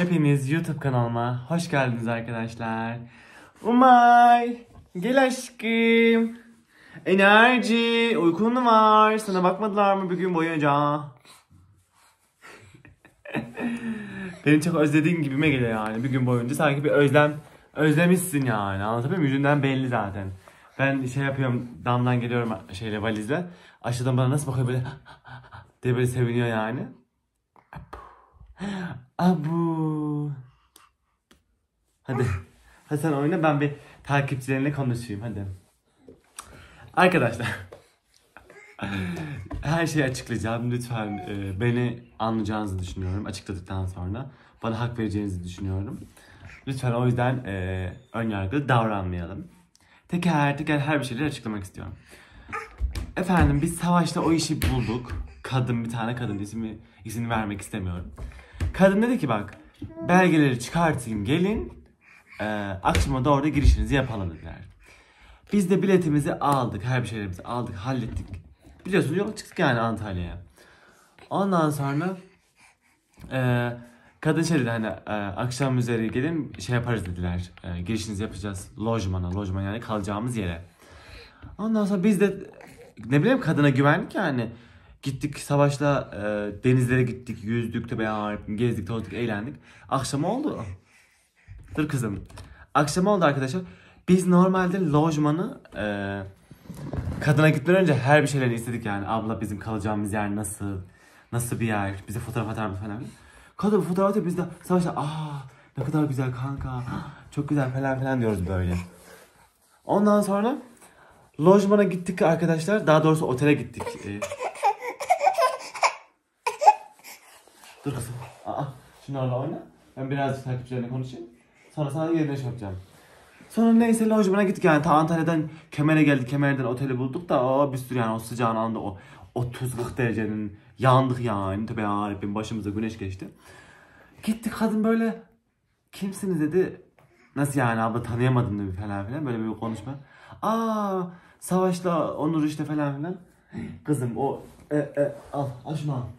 Hepiniz YouTube kanalıma hoş geldiniz arkadaşlar. Umay, gel aşkım. Enerji, uykun mu var? Sana bakmadılar mı bugün boyunca? Beni çok özlediğin gibime geliyor yani bir gün boyunca. Sanki bir özlemişsin yani. Anlatabiliyor muyum? Yüzünden belli zaten. Ben şey yapıyorum, damdan geliyorum valizle. Aşağıdan bana nasıl bakıyor böyle diye böyle seviniyor yani. Abu. Hadi. Hadi sen oyna, ben bir takipçilerinle konuşayım hadi. Arkadaşlar. Her şeyi açıklayacağım. Lütfen beni anlayacağınızı düşünüyorum. Açıkladıktan sonra bana hak vereceğinizi düşünüyorum. Lütfen o yüzden önyargılı davranmayalım. Teker teker her bir şeyleri açıklamak istiyorum. Efendim biz Savaş'ta o işi bulduk. Bir tane kadın, ismini vermek istemiyorum. Kadın dedi ki bak, belgeleri çıkartayım gelin, akşama da orada girişinizi yapalım dediler. Biz de biletimizi aldık, her bir şeylerimizi aldık, hallettik. Biliyorsunuz yola çıktık yani Antalya'ya. Ondan sonra kadın şey dedi hani akşam üzeri gelin şey yaparız dediler. Girişinizi yapacağız lojman yani kalacağımız yere. Ondan sonra biz de ne bileyim kadına güvendik yani. Gittik Savaş'la denizlere gittik, yüzdük, gezdik, tozduk, eğlendik. Akşam oldu. Dur kızım. Akşam oldu arkadaşlar. Biz normalde lojmanı kadına gitmeden önce her bir şeylerini istedik yani. Abla bizim kalacağımız yer nasıl bir yer, bize fotoğraf atar mı falan. Kadın fotoğraf atıyor, biz de Savaş'ta ne kadar güzel kanka, çok güzel falan diyoruz böyle. Ondan sonra lojmana gittik arkadaşlar, daha doğrusu otele gittik. Dur kızım. Şunlarla oyna. Ben birazcık takipçilerine konuşayım. Sonra sana yerine şey yapacağım. Sonra neyse lojmana gittik yani. Ta Antalya'dan Kemer'e geldik. Kemer'den oteli bulduk da bir sürü yani o sıcağın anda o 30-40 derecenin yandık yani. Tabii yarabbim başımıza güneş geçti. Gittik, kadın böyle kimsiniz dedi. Nasıl yani abla, tanıyamadım dedi falan böyle bir konuşma. Savaş'la Onur işte falan. Kızım o al şunu al.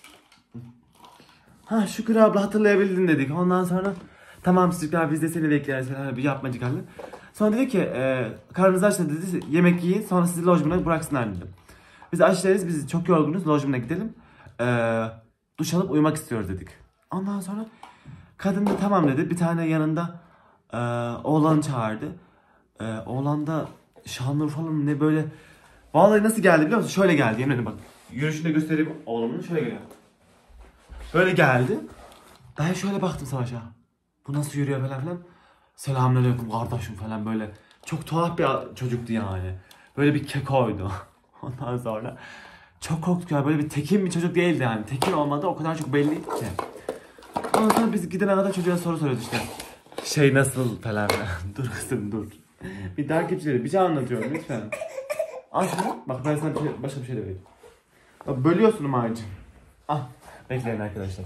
Şükür abla hatırlayabildin dedik. Ondan sonra tamam çocuklar biz de seni bekleriz falan bir yapmacık halde. Sonra dedi ki karnınızı açtı dedi, yemek yiyin sonra sizi lojmana bıraksınlar dedi. Biz açlarız, biz çok yorgunuz, lojmana gidelim. Duş alıp uyumak istiyoruz dedik. Ondan sonra kadın da tamam dedi, bir tane yanında oğlanı çağırdı. Oğlan da Şanlıurfa falan ne böyle. Vallahi nasıl geldi biliyor musun? Şöyle geldi, yemin ederim bak. Yürüyüşünü de göstereyim oğlumun, şöyle geliyor. Böyle geldi. Ben şöyle baktım Savaş'a. Bu nasıl yürüyor falan. Selamünaleyküm kardeşim falan böyle. Çok tuhaf bir çocuktu yani. Böyle bir kekoydu. Ondan sonra çok korktuk ya, böyle bir tekin bir çocuk değildi yani. Tekin olmadı o kadar çok belliydi ki. Ondan sonra biz gidene kadar çocuğa soru soruyoruz işte. Şey nasıl falan. Dur kızım dur. Bir takipçileri bir şey anlatıyorum lütfen. Al şunu. Bak ben sana başka bir şey de vereyim. Bak bölüyorsun Umay'cığım. Bekleyin arkadaşlar.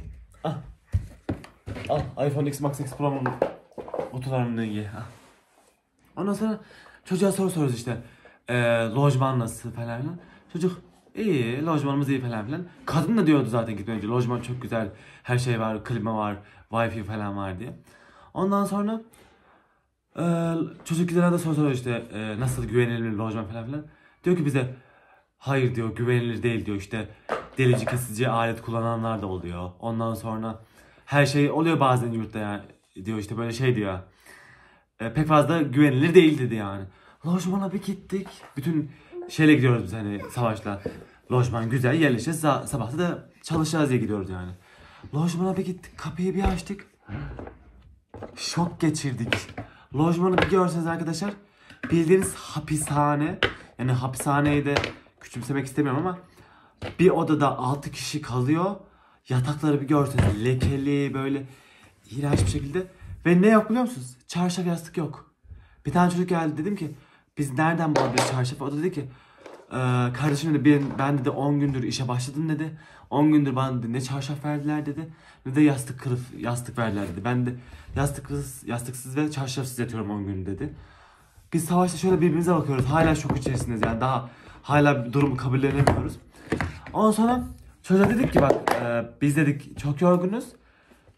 Al iPhone X Max X Pro'nun kutularını ye. Ondan sonra çocuğa soru soruyoruz işte. Lojman nasıl falan. Çocuk iyi, lojmanımız iyi falan. Kadın da diyordu zaten gitmeden önce. Lojman çok güzel, her şey var, klima var, wifi falan var diye. Ondan sonra çocuk gidene de soru soruyor işte nasıl güvenilir lojman falan. Diyor ki bize hayır diyor, güvenilir değil diyor, işte delici kesici alet kullananlar da oluyor. Ondan sonra her şey oluyor bazen yurtta yani diyor, işte böyle şey diyor. Pek fazla güvenilir değil dedi yani. Lojmana bir gittik. Bütün şeyle gidiyoruz biz hani Savaş'la. Lojman güzel, yerleşeceğiz. Sabah da çalışacağız diye gidiyoruz yani. Lojmana bir gittik, kapıyı bir açtık. Şok geçirdik. Lojmanı bir görseniz arkadaşlar, bildiğiniz hapishane. Yani hapishaneyi de küçümsemek istemiyorum ama bir odada 6 kişi kalıyor. Yatakları bir görseniz lekeli böyle iğrenç bir şekilde. Ve ne yok biliyor musunuz? Çarşaf yastık yok. Bir tane çocuk geldi, dedim ki biz nereden bulabiliriz çarşafı? O da dedi ki kardeşim dedi ben dedi 10 gündür işe başladım dedi. 10 gündür bana dedi, ne çarşaf verdiler dedi. Ne de yastık verdiler dedi. Ben de yastıksız ve çarşafsız yatıyorum 10 gün dedi. Biz Savaş'ta şöyle birbirimize bakıyoruz. Hala şok içerisindeyiz yani, daha hala durumu kabullenemiyoruz. Ondan sonra çocuğa dedik ki bak biz dedik çok yorgunuz.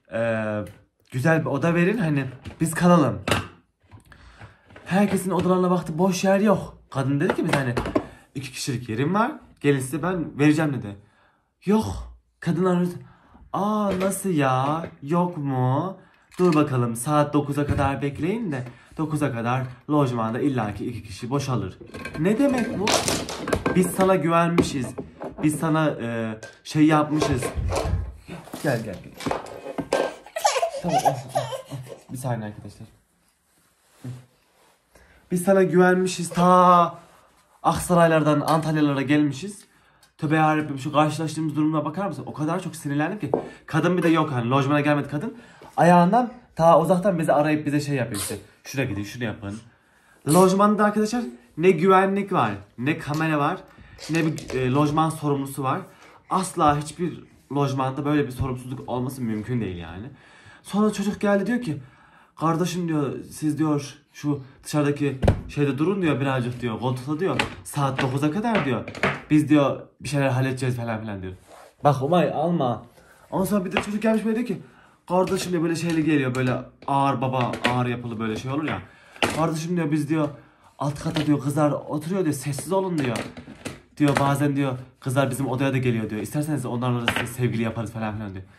güzel bir oda verin, hani biz kalalım. Herkesin odalarına baktı, boş yer yok. Kadın dedi ki biz hani 2 kişilik yerim var, gelin size ben vereceğim dedi. Yok. Kadınlar nasıl ya, yok mu? Dur bakalım, saat 9'a kadar bekleyin de 9'a kadar lojmanda illaki 2 kişi boşalır. Ne demek bu? Biz sana güvenmişiz. Biz sana şey yapmışız. Gel. Tamam, bir saniye arkadaşlar. Biz sana güvenmişiz, ta Aksaraylardan Antalyalara gelmişiz. Tövbe yarabbim, şu karşılaştığımız durumuna bakar mısın? O kadar çok sinirlendim ki. Kadın bir de yok, hani lojmana gelmedi kadın. Ayağından ta uzaktan bizi arayıp bize şey yapıyor işte. Şuraya gidin, şunu yapın. Lojmanda arkadaşlar ne güvenlik var, ne kamera var, ne bir lojman sorumlusu var. Asla hiçbir lojmanda böyle bir sorumsuzluk olması mümkün değil yani. Sonra çocuk geldi, diyor ki kardeşim diyor, siz diyor şu dışarıdaki şeyde durun diyor, birazcık diyor koltukta diyor, saat 9'a kadar diyor, biz diyor bir şeyler halledeceğiz falan filan diyor. Bak Umay, alma. Ondan sonra bir de çocuk gelmiş böyle diyor ki kardeşim diyor, böyle şeyle geliyor, böyle ağır baba, ağır yapılı böyle şey olur ya. Kardeşim diyor, biz diyor alt kata diyor kızlar oturuyor diyor, sessiz olun diyor. Diyor bazen diyor kızlar bizim odaya da geliyor diyor, İsterseniz onlarla da sevgili yaparız falan filan diyor.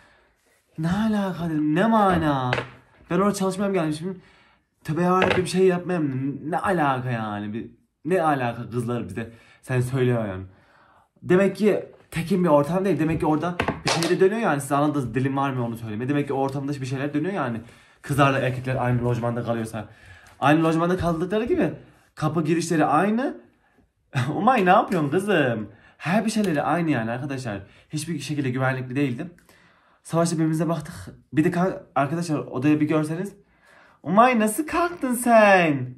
Ne alaka dedim, ne mana? Ben orada çalışmaya gelmişim. Tövbe yarabbim, bir şey yapmayayım. Ne alaka yani? Ne alaka kızlar bize? Sen söylüyor yani. Demek ki tekin bir ortam değil. Demek ki orada bir şeyler dönüyor yani. Siz anladınız, dilim var mı onu söyleme. Demek ki ortamda bir şeyler dönüyor yani. Kızlarla erkekler aynı lojmanda kalıyorsa. Aynı lojmanda kaldıkları gibi kapı girişleri aynı. Umay, ne yapıyorsun kızım? Her bir şeyleri aynı yani arkadaşlar. Hiçbir şekilde güvenlikli değildim. Savaşta birbirimize baktık. Bir de arkadaşlar odaya bir görseniz. Umay, nasıl kalktın sen?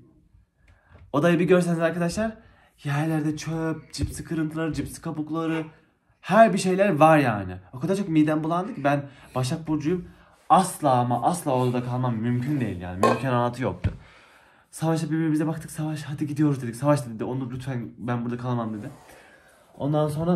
Odayı bir görseniz arkadaşlar. Yerlerde çöp, cipsi kırıntıları, cipsi kabukları. Her bir şeyler var yani. O kadar çok midem bulandı ki, ben Başak Burcu'yum. Asla ama asla odada kalmam mümkün değil yani. Mümkünatı yoktu. Savaş'a birbirimize baktık. Savaş, hadi gidiyoruz dedik. Savaş dedi, Onur lütfen, ben burada kalamam dedi. Ondan sonra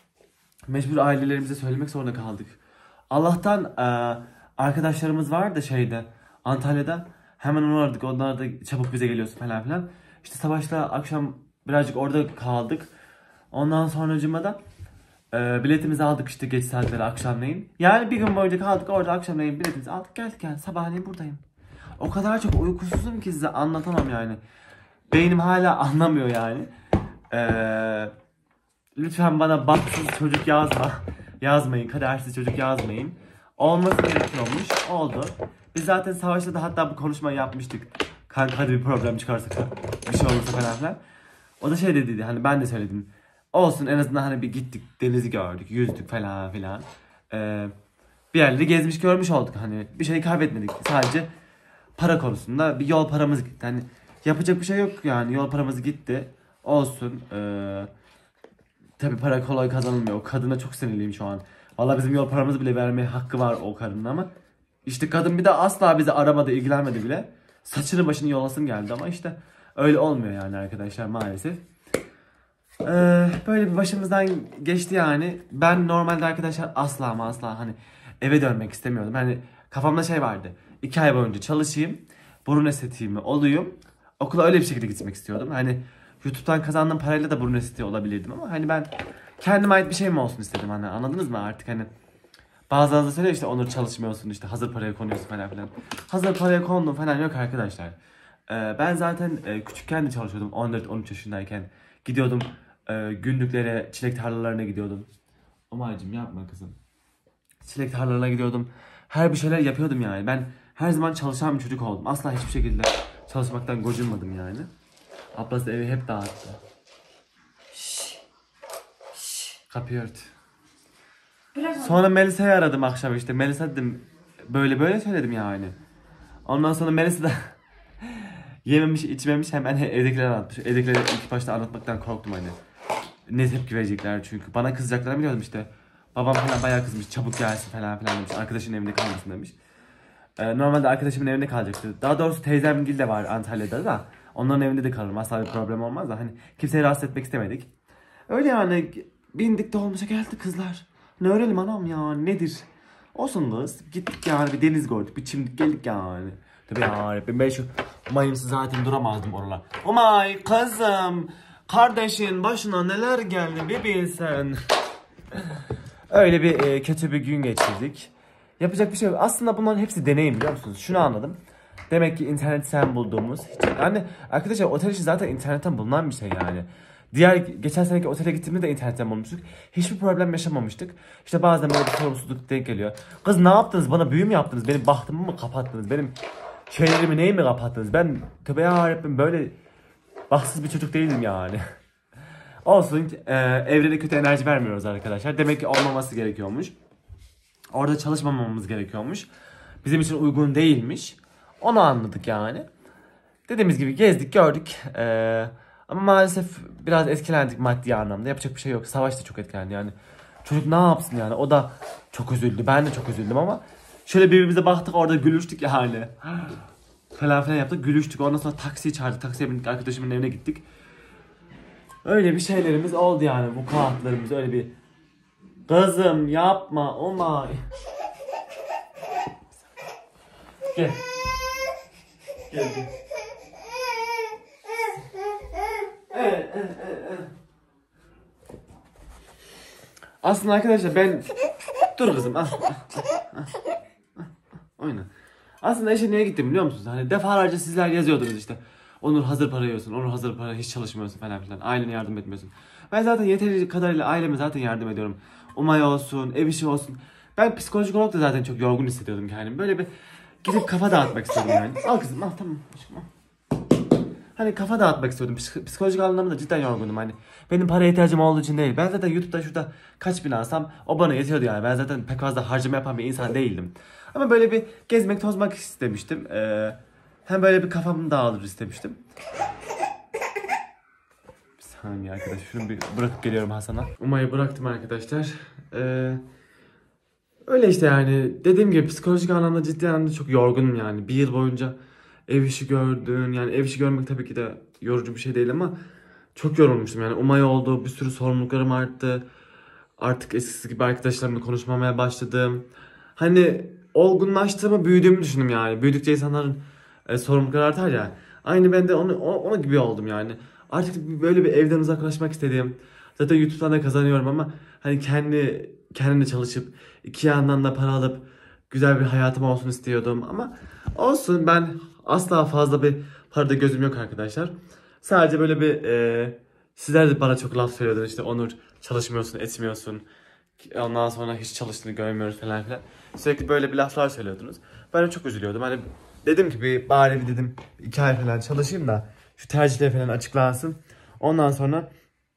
mecbur ailelerimize söylemek zorunda kaldık. Allah'tan arkadaşlarımız var da şeyde, Antalya'da. Hemen onu aradık. Onlar da çabuk bize geliyorsun falan filan. İşte Savaş'la akşam birazcık orada kaldık. Ondan sonracığıma da biletimizi aldık işte geç saatlere akşamleyin. Yani bir gün boyunca kaldık orada, akşamleyin biletimizi aldık, geldik yani sabahleyin buradayım. O kadar çok uykusuzum ki size anlatamam yani. Beynim hala anlamıyor yani. Lütfen bana bahtsız çocuk yazmayın, kadersiz çocuk yazmayın. Olması gerekiyormuş, oldu. Biz zaten Savaş'ta da hatta bu konuşmayı yapmıştık. Kanka hadi bir problem çıkarsa, bir şey olursa falan filan. O da şey dedi, hani ben de söyledim. Olsun, en azından hani bir gittik, denizi gördük, yüzdük falan filan. Bir yerleri gezmiş görmüş olduk, hani bir şey kaybetmedik. Sadece para konusunda bir yol paramız gitti. Hani yapacak bir şey yok yani, yol paramız gitti. Olsun. Tabii para kolay kazanılmıyor. O kadına çok sinirliyim şu an. Vallahi bizim yol paramızı bile vermeye hakkı var o kadının ama. İşte kadın bir de asla bizi aramadı, ilgilenmedi bile. Saçını başını yolasım geldi ama işte öyle olmuyor yani arkadaşlar, maalesef. Böyle bir başımızdan geçti yani. Ben normalde arkadaşlar asla ama asla hani eve dönmek istemiyordum. Hani kafamda şey vardı. 2 ay boyunca çalışayım, burun estetiğimi olayım. Okula öyle bir şekilde gitmek istiyordum. Hani YouTube'dan kazandığım parayla da burun estetiği olabilirdim ama hani ben kendime ait bir şey mi olsun istedim, hani anladınız mı artık? Hani bazıları da söylüyor işte, Onur çalışmıyorsun işte, hazır paraya konuyorsun falan filan. Hazır paraya kondum falan yok arkadaşlar. Ben zaten küçükken de çalışıyordum, 14-13 yaşındayken. Gidiyordum günlüklere, çilek tarlalarına gidiyordum. Umay'cım yapma kızım. Çilek tarlalarına gidiyordum. Her bir şeyler yapıyordum yani. Ben her zaman çalışan bir çocuk oldum. Asla hiçbir şekilde çalışmaktan gocunmadım yani. Ablası evi hep dağıttı. Kapıyı ört. Sonra Melisa'yı aradım akşam işte. Melisa dedim, böyle böyle söyledim yani. Ondan sonra Melisa da yememiş içmemiş, hemen evdekileri anlatmış. Evdekileri ilk başta anlatmaktan korktum hani. Ne tepki verecekler çünkü. Bana kızacaklarını biliyordum işte. Babam falan bayağı kızmış, çabuk gelsin falan filan demiş. Arkadaşın evinde kalmasın demiş. Normalde arkadaşımın evinde kalacaktı. Daha doğrusu teyzemgil de var Antalya'da da. Onların evinde de kalırım. Asla bir problem olmaz da hani kimseyi rahatsız etmek istemedik. Öyle yani, bindik dolmuşa geldi kızlar. Ne öğrenelim anam ya, nedir? Olsun kız. Gittik yani, bir deniz gördük, bir çimdik geldik yani. Tabii yarabbim, ben şu Umay'ımsız zaten duramazdım oralar. Umay kızım, kardeşin başına neler geldi bir bilsen. Öyle bir kötü bir gün geçirdik. Yapacak bir şey yok. Aslında bunların hepsi deneyim, biliyor musunuz? Şunu anladım. Demek ki internetten bulduğumuz yani arkadaşlar, otel işi zaten internetten bulunan bir şey yani. Geçen seneki otele gittiğimizde de internetten bulmuştuk. Hiçbir problem yaşamamıştık. İşte bazen böyle bir sorumsuzluk denk geliyor. Kız ne yaptınız? Bana büyü mü yaptınız? Benim bahtımı mı kapattınız? Benim şeylerimi neyi mi kapattınız? Ben tövbe yarabbim böyle bahtsız bir çocuk değilim yani. Olsun, evrene kötü enerji vermiyoruz arkadaşlar. Demek ki olmaması gerekiyormuş. Orada çalışmamamız gerekiyormuş. Bizim için uygun değilmiş. Onu anladık yani. Dediğimiz gibi gezdik, gördük. Ama maalesef biraz etkilendik maddi anlamda. Yapacak bir şey yok. Savaş da çok etkilendi yani. Çocuk ne yapsın yani? O da çok üzüldü. Ben de çok üzüldüm ama şöyle birbirimize baktık, orada gülüştük yani. Falan yaptık, gülüştük. Ondan sonra taksiyi çağırdık. Taksiye bindik, arkadaşımın evine gittik. Öyle bir şeylerimiz oldu yani. Bu kağıtlarımız öyle bir... Kızım yapma, oh my. Gel. Gel gel. Aslında arkadaşlar ben... Dur kızım, al. Oyna. Aslında işe niye gittim biliyor musunuz? Hani defalarca sizler yazıyordunuz işte. Onur hazır para yiyorsun, Onur hazır para, hiç çalışmıyorsun falan filan. Ailene yardım etmiyorsun. Ben zaten yeteri kadarıyla aileme zaten yardım ediyorum. Umay olsun, ev işi olsun. Ben psikolojik olarak da zaten çok yorgun hissediyordum kendimi. Böyle bir gidip kafa dağıtmak istedim yani. Al kızım, al, tamam aşkım, al. Hani kafa dağıtmak istiyordum. Psikolojik anlamda cidden yorgundum hani. Benim paraya ihtiyacım olduğu için değil. Ben zaten YouTube'da şurada kaç bin alsam o bana yetiyordu yani. Ben zaten pek fazla harcama yapan bir insan değildim. Ama böyle bir gezmek, tozmak istemiştim. Hem böyle bir kafam dağılır istemiştim. Bir saniye arkadaş, şunu bir bırakıp geliyorum Hasan'a. Umay'ı bıraktım arkadaşlar. Öyle işte yani. Dediğim gibi psikolojik anlamda, ciddi anlamda çok yorgunum yani. Bir yıl boyunca ev işi gördün. Yani ev işi görmek tabii ki de yorucu bir şey değil ama çok yorulmuştum yani. Umay oldu, bir sürü sorumluluklarım arttı. Artık eskisi gibi arkadaşlarımla konuşmamaya başladım. Hani olgunlaştığımı, büyüdüğümü düşündüm yani. Büyüdükçe insanların sorumlulukları artar ya. Aynı ben de ona gibi oldum yani. Artık böyle bir evden uzaklaşmak istedim. Zaten YouTube'dan da kazanıyorum ama hani kendimle çalışıp iki yandan da para alıp güzel bir hayatım olsun istiyordum ama olsun, ben asla fazla bir parada gözüm yok arkadaşlar. Sadece böyle bir sizler de bana çok laf söylüyordunuz işte, Onur çalışmıyorsun, etmiyorsun. Ondan sonra hiç çalıştığını görmüyoruz falan filan. Sürekli böyle bir laflar söylüyordunuz. Ben de çok üzülüyordum. Hani dedim ki bari bir dedim 2 ay falan çalışayım da şu tercihler falan açıklansın. Ondan sonra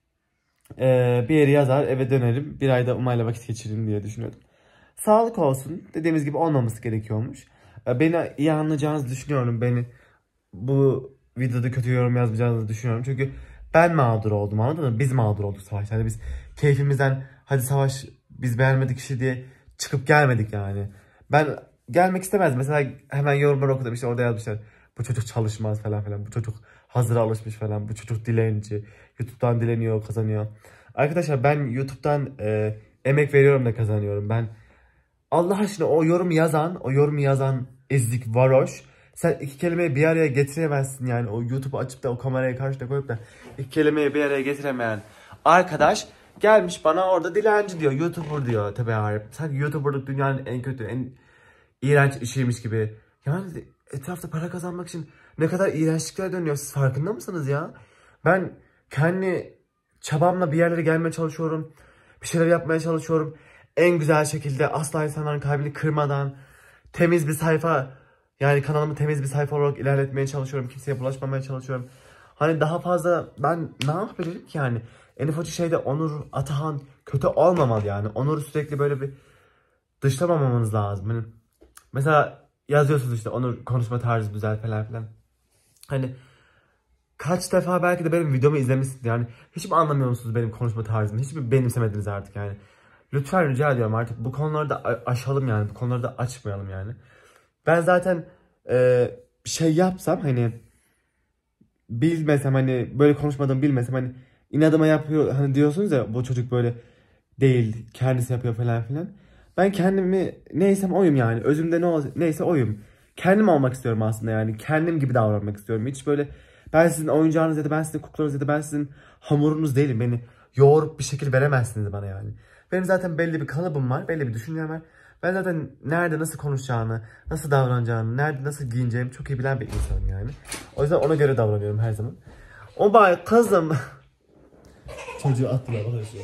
bir yere yazar, eve dönerim. Bir ayda Umay'la vakit geçiririm diye düşünüyordum. Sağlık olsun. Dediğimiz gibi olmaması gerekiyormuş. Beni iyi anlayacağınızı düşünüyorum. Beni bu videoda kötü yorum yazmayacağınızı düşünüyorum. Çünkü ben mağdur oldum, anladın mı? Biz mağdur olduk Savaş. Yani biz keyfimizden hadi Savaş biz beğenmedik işi diye çıkıp gelmedik yani. Ben gelmek istemezdim. Mesela hemen yorumlar okudum, işte orada yazmışlar. Bu çocuk çalışmaz falan filan. Bu çocuk hazıra alışmış falan. Bu çocuk dilenci. YouTube'dan dileniyor, kazanıyor. Arkadaşlar ben YouTube'dan emek veriyorum da kazanıyorum. Ben Allah aşkına o yorumu yazan ezik varoş. Sen iki kelimeyi bir araya getiremezsin yani. O YouTube'u açıp da o kameraya karşıda koyup da iki kelimeyi bir araya getiremeyen arkadaş gelmiş bana orada dilenci diyor, YouTuber diyor. Tabii abi. Sanki YouTuber'lık dünyanın en kötü, en iğrenç işiymiş gibi. Yani etrafta para kazanmak için ne kadar iğrençlikler dönüyor. Siz farkında mısınız ya? Ben kendi çabamla bir yerlere gelmeye çalışıyorum. Bir şeyler yapmaya çalışıyorum. En güzel şekilde, asla insanların kalbini kırmadan, temiz bir sayfa, yani kanalımı temiz bir sayfa olarak ilerletmeye çalışıyorum. Kimseye bulaşmamaya çalışıyorum. Hani daha fazla ben ne yapabilirim ki yani? En ufacık şeyde Onur Atahan kötü olmamalı yani. Onur'u sürekli böyle bir dışlamamamız lazım. Hani mesela yazıyorsunuz işte Onur konuşma tarzı güzel falan filan. Hani kaç defa belki de benim videomu izlemişsiniz yani. Hiç mi anlamıyor musunuz benim konuşma tarzımı? Hiç mi benimsemediniz artık yani? Lütfen rica ediyorum, artık bu konuları da aşalım yani. Bu konuları da açmayalım yani. Ben zaten bir şey yapsam, hani bilmesem, hani böyle konuşmadığımı bilmesem, hani inadıma yapıyor hani diyorsunuz ya, bu çocuk böyle değil kendisi yapıyor falan filan. Ben kendimi neysem oyum yani. Özümde neyse oyum. Kendim olmak istiyorum aslında yani. Kendim gibi davranmak istiyorum. Hiç böyle ben sizin oyuncağınız ya da ben sizin kuklanız ya da ben sizin hamurunuz değilim. Beni yoğurup bir şekil veremezsiniz bana yani. Benim zaten belli bir kalıbım var. Belli bir düşüncem var. Ben zaten nerede nasıl konuşacağını, nasıl davranacağını, nerede nasıl giyineceğimi çok iyi bilen bir insanım yani. O yüzden ona göre davranıyorum her zaman. O bay kızım. Çocuğu attılar bakıyorsun.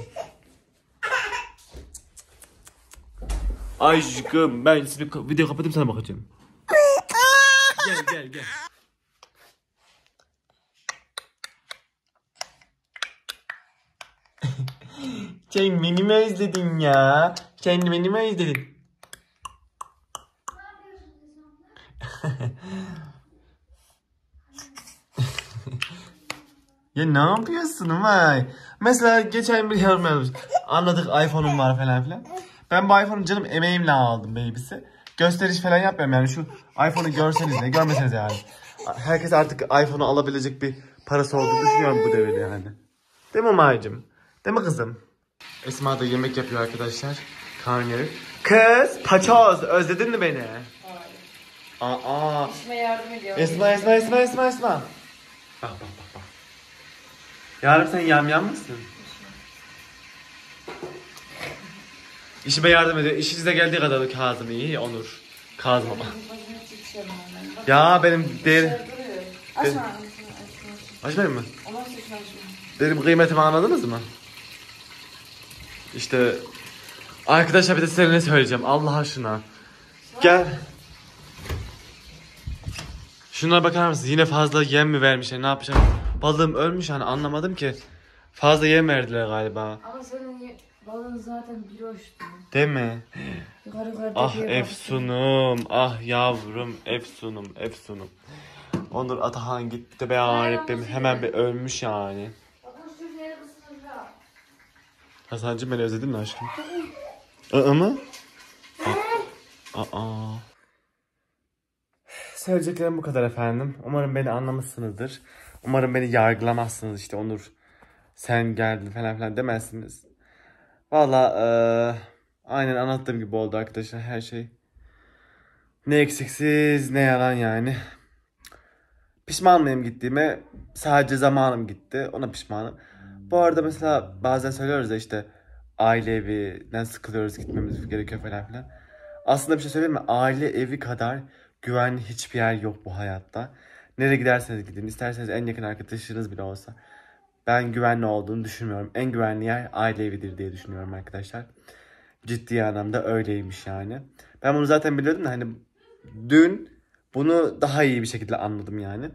Aşkım ben seni video kapatayım sana bakacağım. Gel. Sen beni mi özledin ya? Sen beni mi özledin? Ya ne yapıyorsun Umay? Mesela geçen bir yorum yazmış. Anladık iPhone'um var falan filan. Ben bu iPhone'u canım emeğimle aldım baby'si. Gösteriş falan yapmıyorum yani şu iPhone'u görseniz de görmeseniz yani. Herkes artık iPhone'u alabilecek bir parası olduğunu düşünüyorum bu devirde yani. Değil mi Umay'cığım? Değil mi kızım? Esma da yemek yapıyor arkadaşlar. Karnıyarık. Kız paçoz özledin mi beni? Hayır. Aa. İşime yardım ediyor. Esma. Bak. Yarın sen yamyam mısın? İşime yardım ediyor. İşinize geldiği kadar Kazım iyi, Onur. Kazım ama. Ya benim değerim... Açmayayım mı? Benim kıymetimi anladınız mı? İşte... Arkadaşlar bir de size ne söyleyeceğim Allah aşkına. Gel. Şunlara bakar mısınız? Yine fazla yem mi vermişler? Ne yapacağım? Balığım ölmüş hani anlamadım ki. Fazla yem verdiler galiba. Ama senin balığın zaten bir hoştu. Değil mi? Ah Yukarı Efsunum, ah yavrum, Efsunum. Onur Atahan gitti be Rabbim, hemen bir ölmüş yani. Hasancığım beni özledin mi aşkım? Mı? Söyleyeceklerim bu kadar efendim. Umarım beni anlamışsınızdır. Umarım beni yargılamazsınız işte Onur. Sen geldin falan demezsiniz. Valla aynen anlattığım gibi oldu arkadaşlar her şey. Ne eksiksiz ne yalan yani. Pişman mıyım gittiğime? Sadece zamanım gitti. Ona pişmanım. Bu arada mesela bazen söylüyoruz ya işte aile evinden sıkılıyoruz gitmemiz gerekiyor falan filan. Aslında bir şey söyleyeyim mi? Aile evi kadar güvenli hiçbir yer yok bu hayatta. Nereye giderseniz gidin. İsterseniz en yakın arkadaşınız bile olsa. Ben güvenli olduğunu düşünmüyorum. En güvenli yer aile evidir diye düşünüyorum arkadaşlar. Ciddi anlamda öyleymiş yani. Ben bunu zaten biliyordum da hani dün bunu daha iyi bir şekilde anladım yani.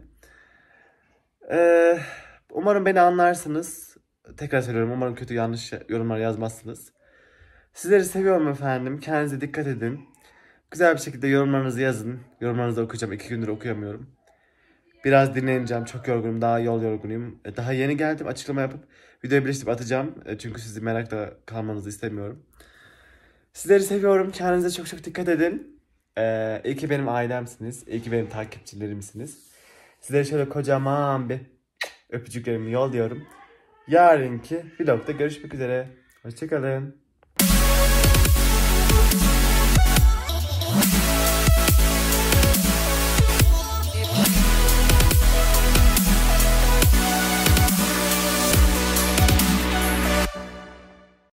Umarım beni anlarsınız. Tekrar söylüyorum umarım kötü yanlış yorumlar yazmazsınız. Sizleri seviyorum efendim. Kendinize dikkat edin. Güzel bir şekilde yorumlarınızı yazın. Yorumlarınızı okuyacağım. 2 gündür okuyamıyorum. Biraz dinleneceğim. Çok yorgunum. Daha yol yorgunuyum. Daha yeni geldim. Açıklama yapıp videoyu birleştirip atacağım. Çünkü sizi merakla kalmanızı istemiyorum. Sizleri seviyorum. Kendinize çok dikkat edin. İyi ki benim ailemsiniz. İyi ki benim takipçilerimsiniz. Sizlere şöyle kocaman bir öpücüklerimi yolluyorum. Yarınki vlogda görüşmek üzere. Hoşçakalın.